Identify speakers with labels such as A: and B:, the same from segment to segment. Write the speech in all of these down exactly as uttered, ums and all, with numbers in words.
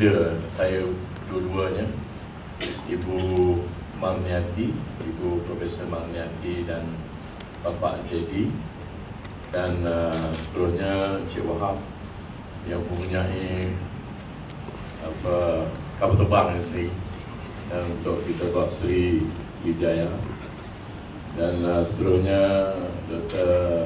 A: ibunda saya dua-duanya, Ibu Marniati, Ibu Profesor Marniati dan Bapak Dedi, dan uh, seterusnya Encik Wahab yang mempunyai apa kapal terbang yang sendiri, dan untuk kita buat Sri Wijaya, dan uh, seterusnya Doktor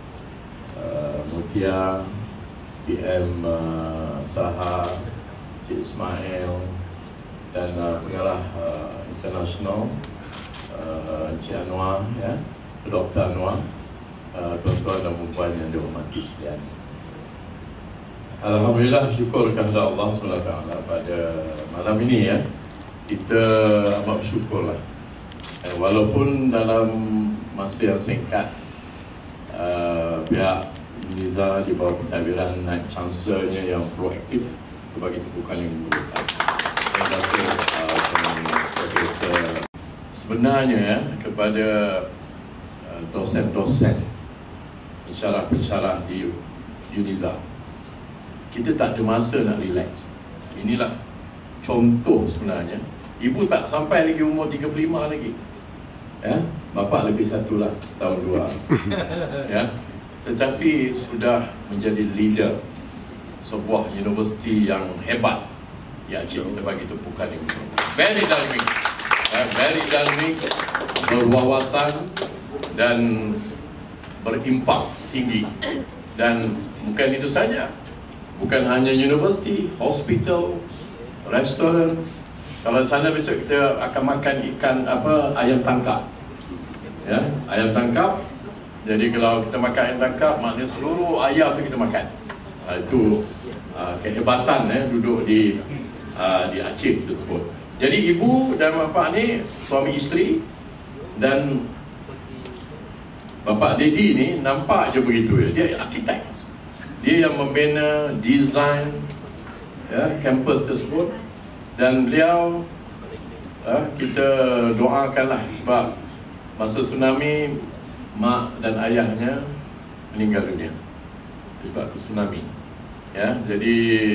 A: uh, Mutia, P M uh, Saha, Cik Ismail, dan uh, pengarah uh, internasional uh, Encik Anwar, ya, Doktor Anwar, uh, tuan-tuan dan puan yang dihormati sekalian. Alhamdulillah, syukur kepada Allah subhanahu wa taala pada malam ini, ya, kita amat bersyukurlah. Eh, walaupun dalam masa yang singkat uh, pihak Uniza di bawah pentadbiran Naib Chancellor-nya yang proaktif itu bagi tepukan yang memerlukan. Terima kasih uh, Profesor. Sebenarnya, ya, kepada uh, dosen-dosen pensyarah-pensyarah di Uniza, kita tak ada masa nak relax. Inilah contoh sebenarnya. Ibu tak sampai lagi umur tiga puluh lima lagi, ya, bapa lebih satu lah, setahun dua. Ya, tetapi sudah menjadi leader sebuah universiti yang hebat. Ya, cik, kita bagi tepukan ini. Very dynamic, uh, very dynamic, berwawasan dan berimpak tinggi. Dan bukan itu saja, bukan hanya universiti, hospital, restoran. Kalau sana besok kita akan makan ikan apa, ayam tangkap, ya, ayam tangkap. Jadi kalau kita makan ayam tangkap, maknanya seluruh ayam tu kita makan. Ha, itu uh, kehebatan, eh, duduk di uh, di Aceh tersebut. Jadi ibu dan bapa ni suami isteri, dan Bapak Dedi ni nampak je begitu, ya, dia arkitek. Dia yang membina desain, ya, kampus tersebut. Dan beliau, uh, kita doakanlah, sebab masa tsunami mak dan ayahnya meninggal dunia sebab tsunami, ya. Jadi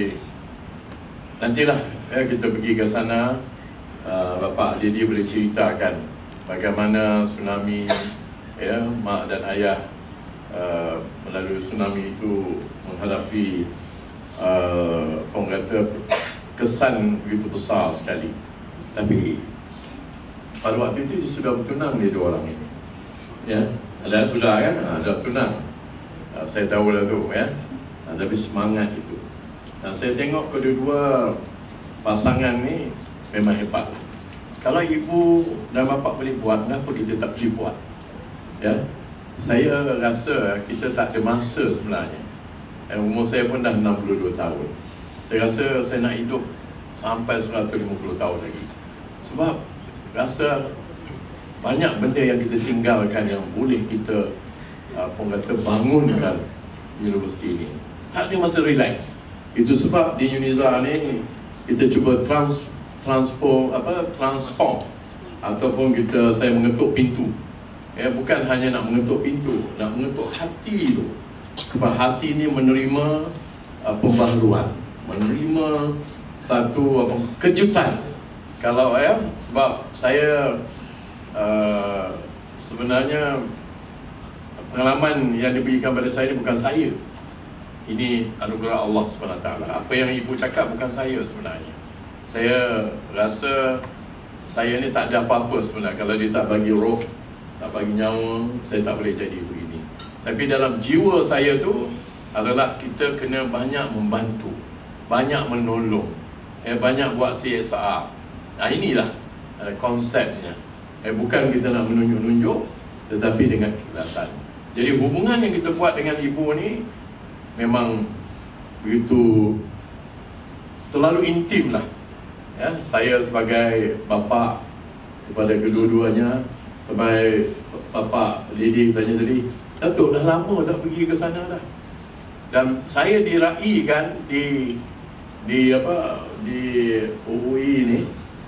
A: nantilah, ya, kita pergi ke sana, uh, Bapak Dedi boleh ceritakan bagaimana tsunami, ya, mak dan ayah uh, melalui tsunami itu menghadapi uh, orang kata kesan begitu besar sekali. Tapi pada waktu itu dia sudah bertunang, dia dua orang ini, ya. Ada sudah, kan, ada tunang, saya tahu lah tu, ya. Tapi semangat itu, dan saya tengok kedua-dua pasangan ni memang hebat. Kalau ibu dan bapa boleh buat, kenapa kita tak boleh buat, ya? Saya rasa kita tak ada masa sebenarnya. Umur saya pun dah enam puluh dua tahun. Saya rasa saya nak hidup sampai seratus lima puluh tahun lagi. Sebab rasa banyak benda yang kita tinggalkan yang boleh kita apa kata bangunkan universiti ini. Tak ada masa relax. Itu sebab di Uniza ni kita cuba trans transform apa transform ataupun kita saya mengetuk pintu. Ya, bukan hanya nak mengetuk pintu, nak mengetuk hati tu. Sebab hati ni menerima uh, pembaharuan, menerima satu apa kejutan. Kalau, ya, sebab saya uh, sebenarnya pengalaman yang diberikan pada saya ini bukan saya. Ini anugerah Allah subhanahu wa taala. Apa yang ibu cakap bukan saya sebenarnya. Saya rasa saya ni tak ada apa-apa sebenarnya. Kalau dia tak bagi roh, tak bagi nyawa, saya tak boleh jadi begini. Tapi dalam jiwa saya tu adalah kita kena banyak membantu, banyak menolong, eh, banyak buat C S R. Nah, inilah uh, konsepnya. Eh, bukan kita nak menunjuk-nunjuk, tetapi dengan keikhlasan. Jadi hubungan yang kita buat dengan ibu ni memang begitu terlalu intim lah, ya. Saya sebagai bapa kepada kedua-duanya, sebagai bapa Lady tanya tadi, Datuk dah lama tak pergi ke sana dah. Dan saya diraikan di di apa di U U I ni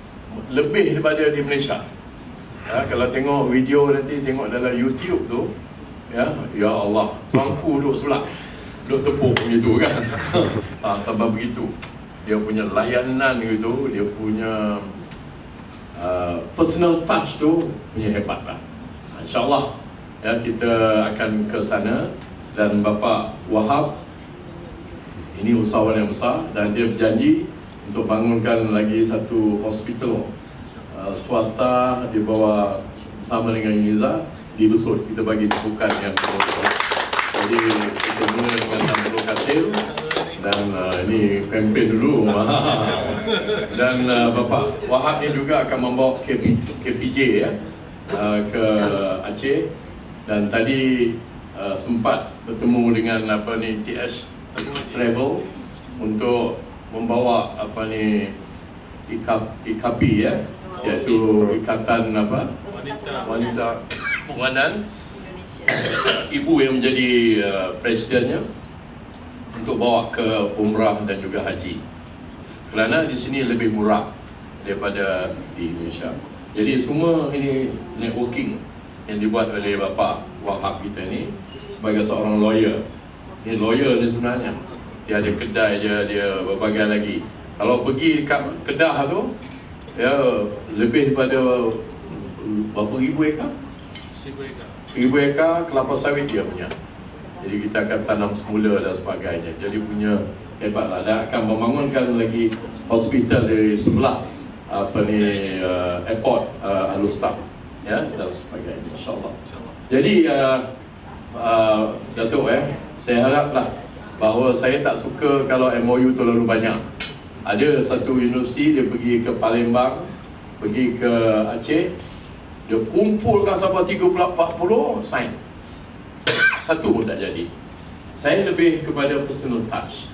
A: lebih daripada di Malaysia. Ya, kalau tengok video nanti, tengok dalam YouTube tu, ya, ya Allah, mampu duduk sebelah, duduk tepuk begitu, kan. Ha, sampai begitu. dia punya layanan gitu, dia punya uh, personal touch tu punya hebat lah. InsyaAllah ya, kita akan ke sana. Dan Bapa Wahab ini usahawan yang besar, dan dia berjanji untuk bangunkan lagi satu hospital uh, swasta di bawah bersama dengan UNIZA di Besut. Kita bagi tepukan yang betul. Jadi kita mula dengan enam puluh katil, dan uh, ini kempen dulu. Dan uh, Bapa Wahab ni juga akan membawa K P J ya, uh, ke Aceh. Dan tadi uh, sempat bertemu dengan apa ni T H Travel untuk membawa apa ni I K P ya, iaitu Ikatan apa wanita wanita penganan ibu yang menjadi uh, presidennya, untuk bawa ke umrah dan juga haji, kerana di sini lebih murah daripada di Indonesia. Jadi semua ini networking yang dibuat oleh Bapa Wahab kita ni sebagai seorang lawyer. Ini lawyer dia sebenarnya, dia ada kedai dia, dia berbagai lagi. Kalau pergi dekat Kedah tu, ya lebih daripada berapa ribu ekar? Seribu ekar. Seribu ekar kelapa sawit dia punya. Jadi kita akan tanam semula dan sebagainya. Jadi punya hebatlah. Dan akan membangunkan lagi hospital di sebelah apa ni uh, airport uh, Al-Ustaz ya, dan sebagainya, insyaAllah. Jadi uh, uh, Datuk eh, saya haraplah bahawa saya tak suka kalau M O U terlalu banyak. Ada satu universiti dia pergi ke Palembang, pergi ke Aceh, dia kumpulkan sampai tiga puluh empat puluh sign, satu pun tak jadi. Saya lebih kepada personal touch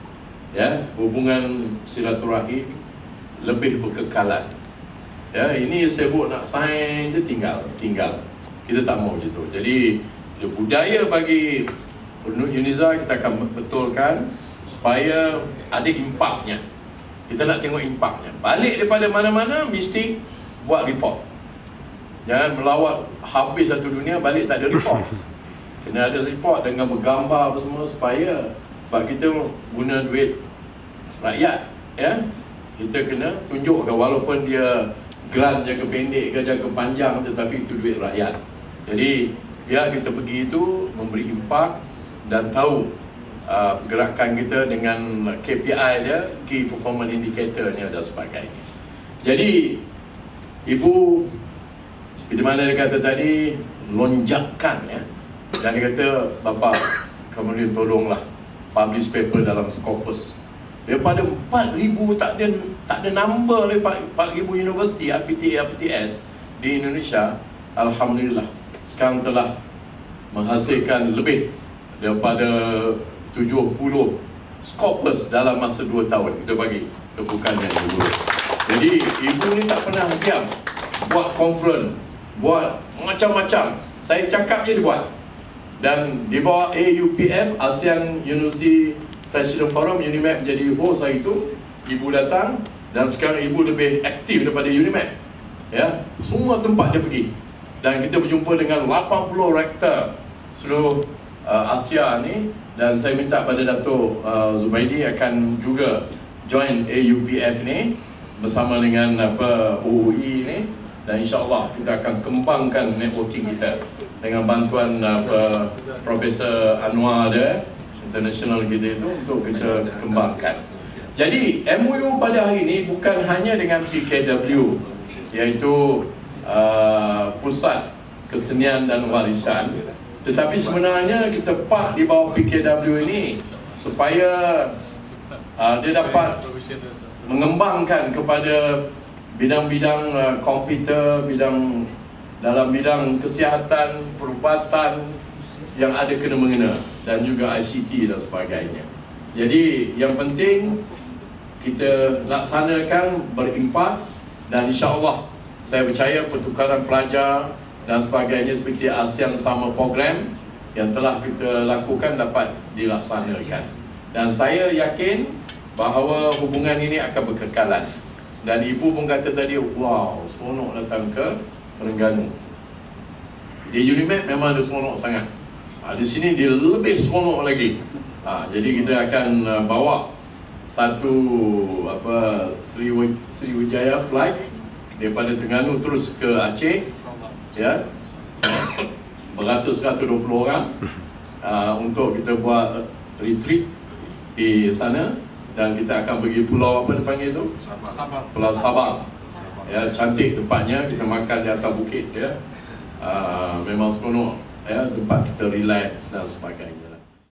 A: ya, hubungan silaturahim lebih berkekalan ya. Ini sebut nak sign je tinggal tinggal kita tak mau gitu. Jadi budaya bagi UNIZA kita akan betulkan supaya ada impaknya. Kita nak tengok impaknya. Balik daripada mana-mana mesti buat report. Jangan melawat habis satu dunia balik tak ada report. Kena ada report dengan bergambar apa semua, supaya sebab kita guna duit rakyat ya. Kita kena tunjukkan walaupun dia grant jangka pendek ke jangka panjang, tetapi itu duit rakyat. Jadi biar kita pergi itu memberi impak dan tahu uh, pergerakan kita dengan K P I dia, Key Performance Indicator-nya dan sebagainya. Jadi Ibu seperti mana dia kata tadi, lonjakan ya. Dan dia kata, Bapa kemudian tolonglah publish paper dalam Scopus. Daripada empat ribu tak ada tak ada number oleh empat ribu universiti R P T A R P T S di Indonesia, alhamdulillah sekarang telah menghasilkan lebih daripada tujuh puluh Scopus dalam masa dua tahun. Kita bagi tepukannya dulu. Jadi ibu ni tak pernah diam, buat conference, buat macam-macam. Saya cakap je dia buat. Dan di bawah A U P F, ASEAN University President Forum, UNIMAP menjadi host hari itu. Ibu datang dan sekarang ibu lebih aktif daripada UNIMAP ya, semua tempat dia pergi. Dan kita berjumpa dengan lapan puluh rektor seluruh uh, Asia ni. Dan saya minta pada Datuk uh, Zubaidi akan juga join A U P F ni bersama dengan apa O O I ni. Dan insyaAllah kita akan kembangkan networking kita dengan bantuan apa Profesor Anwar dia, international kita itu, untuk kita kembangkan. Jadi M O U pada hari ini bukan hanya dengan P K W, iaitu uh, Pusat Kesenian dan Warisan, tetapi sebenarnya kita pak di bawah P K W ini supaya uh, dia dapat mengembangkan kepada bidang-bidang uh, komputer, bidang dalam bidang kesihatan, perubatan yang ada kena-mengena, dan juga I C T dan sebagainya. Jadi yang penting kita laksanakan berimpak, dan insyaAllah saya percaya pertukaran pelajar dan sebagainya seperti ASEAN Summer Program yang telah kita lakukan dapat dilaksanakan. Dan saya yakin bahawa hubungan ini akan berkekalan. Dan ibu pun kata tadi, wow, seronok datang ke Terengganu. Di UNIMAP memang ada seronok sangat. Ha, di sini dia lebih seronok lagi. Ha, jadi kita akan uh, bawa satu apa Sriwijaya, Sriwijaya flight daripada Terengganu terus ke Aceh, ya, beratus seratus dua puluh orang uh, untuk kita buat retreat di sana, dan kita akan pergi pulau apa dipanggil tu?
B: Sabah.
A: Pulau Sabah. Ya, cantik tempatnya, kita makan di atas bukit, ya. Uh, memang seronok, ya, tempat kita relax dan sebagainya.